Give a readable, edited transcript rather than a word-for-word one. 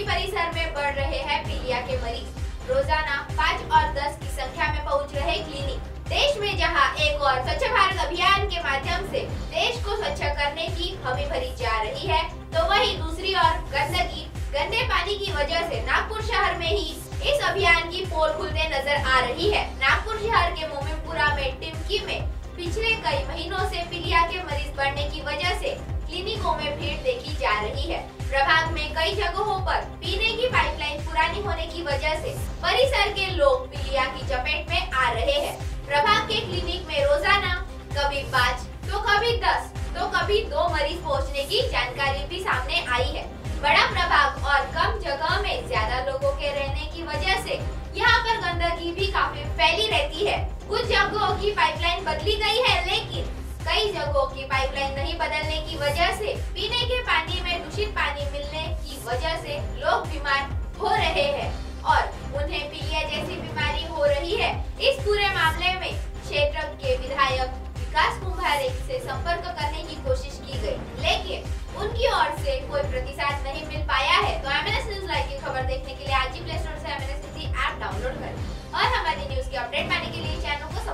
परिसर में बढ़ रहे हैं पीलिया के मरीज। रोजाना 5 और 10 की संख्या में पहुंच रहे क्लिनिक। देश में जहां एक और स्वच्छ भारत अभियान के माध्यम से देश को स्वच्छ करने की हमी भरी जा रही है, तो वहीं दूसरी ओर गंदगी, गंदे पानी की वजह से नागपुर शहर में ही इस अभियान की पोल खुलते नजर आ रही है। नागपुर शहर के मोमिनपुरा में टिमकी में पिछले कई महीनों से पीलिया के मरीज बढ़ने की वजह से क्लिनिकों में भीड़ देखी जा रही है। प्रभाग में कई जगहों पर पीने की पाइपलाइन पुरानी होने की वजह से परिसर के लोग पीलिया की चपेट में आ रहे हैं। प्रभाग के क्लिनिक में रोजाना कभी 5 तो कभी 10 तो कभी 2 मरीज पहुंचने की जानकारी भी सामने आई है। बड़ा प्रभाग और कम जगह में ज्यादा लोगों के रहने की वजह से यहाँ पर गंदगी भी काफी फैली रहती है। कुछ जगहों की पाइपलाइन बदली गई है, लेकिन कई जगहों की पाइपलाइन नहीं बदलने की वजह से पीने के पानी में दूषित पानी मिलने की वजह से लोग बीमार हो रहे हैं और उन्हें पीलिया जैसी बीमारी हो रही है। इस पूरे मामले में क्षेत्र के विधायक विकास कुंभारे से संपर्क करने की कोशिश की गई, लेकिन उनकी ओर से कोई प्रतिसाद नहीं मिल पाया है। तो एमएनएस न्यूज लाइव की खबर देखने के लिए आज ही प्ले स्टोर से एमएनएस हिंदी ऐप डाउनलोड करें और हमारी न्यूज की अपडेट पाने के लिए चैनल को